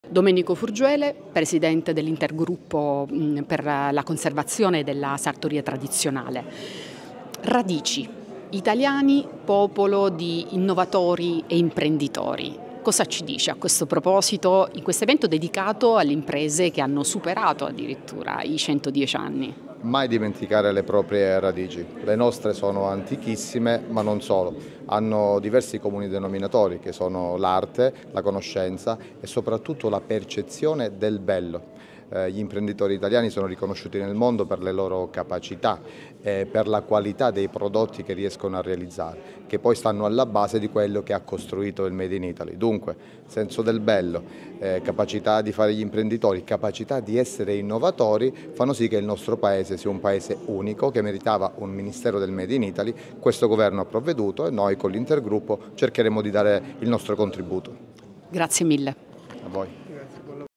Domenico Furgiuele, presidente dell'Intergruppo per la conservazione della sartoria tradizionale. Radici, italiani, popolo di innovatori e imprenditori. Cosa ci dice a questo proposito in questo evento dedicato alle imprese che hanno superato addirittura i 110 anni? Mai dimenticare le proprie radici. Le nostre sono antichissime, ma non solo. Hanno diversi comuni denominatori che sono l'arte, la conoscenza e soprattutto la percezione del bello. Gli imprenditori italiani sono riconosciuti nel mondo per le loro capacità e per la qualità dei prodotti che riescono a realizzare, che poi stanno alla base di quello che ha costruito il Made in Italy. Dunque, senso del bello, capacità di fare gli imprenditori, capacità di essere innovatori fanno sì che il nostro paese sia un paese unico che meritava un Ministero del Made in Italy. Questo governo ha provveduto e noi con l'Intergruppo cercheremo di dare il nostro contributo. Grazie mille. A voi.